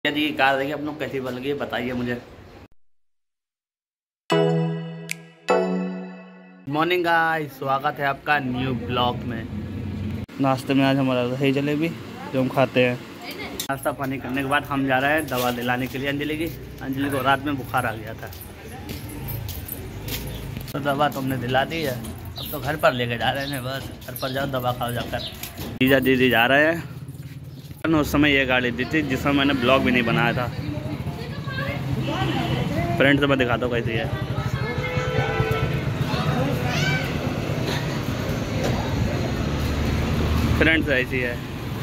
यदि ये कार देखिए आप लोग कैसी बन गई बताइए मुझे। मॉर्निंग गाइस, स्वागत है आपका न्यू ब्लॉग में। नाश्ते में आज हमारा दही जलेबी जो हम खाते हैं। नाश्ता पानी करने के बाद हम जा रहे हैं दवा दिलाने के लिए अंजलि की। अंजलि को रात में बुखार आ गया था तो दवा तो हमने दिला दी है। अब तो घर पर लेके जा रहे हैं, बस घर पर जाओ दवा खाओ जाकर। जीजा दीदी जा रहे हैं। उस समय ये गाड़ी दी थी जिसमें मैंने ब्लॉग भी नहीं बनाया था। फ्रेंड से मैं दिखाता हूँ कैसी है। फ्रेंड्स ऐसी है।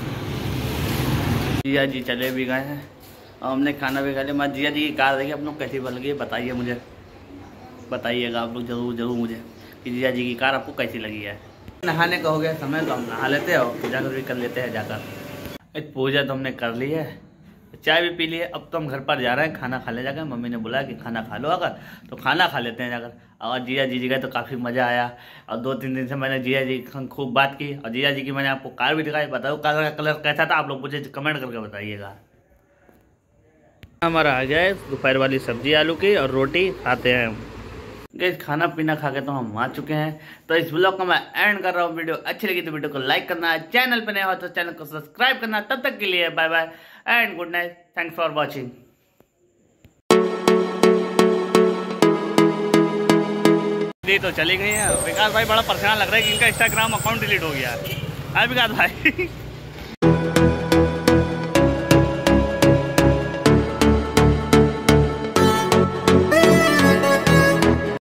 जिया जी चले भी गए हैं और हमने खाना भी खा लिया। मैं जिया जी की कार देखिए आप लोग कैसी बन गई बताइए मुझे, बताइएगा आप लोग जरूर मुझे कि जिया जी की कार आपको कैसी लगी है। नहाने का हो गया समय तो हम नहा लेते हैं और पूजा भी कर लेते हैं जाकर। पूजा तो हमने कर ली है, चाय भी पी ली है। अब तो हम घर पर जा रहे हैं खाना खा ले जाकर। मम्मी ने बोला कि खाना खा लो अगर, तो खाना खा लेते हैं जाकर। और जिया जी गए तो काफ़ी मज़ा आया और 2-3 दिन से मैंने जिया जी खूब बात की और जिया जी की मैंने आपको कार भी दिखाई। बताओ कार का कलर कैसा था, आप लोग मुझे कमेंट करके बताइएगा। हमारा आ गया है दोपहर वाली सब्जी आलू की और रोटी खाते हैं हम। खाना पीना खा के तो हम आ चुके हैं। तो इस ब्लॉग को मैं एंड कर रहा हूँ। वीडियो अच्छी लगी तो वीडियो को लाइक करना, चैनल पे नया हो तो चैनल को सब्सक्राइब करना। तब तक के लिए bye bye and good night. Thanks for watching. तो चली गई है। विकास भाई बड़ा परेशान लग रहा है कि इनका इंस्टाग्राम अकाउंट डिलीट हो गया है। विकास भाई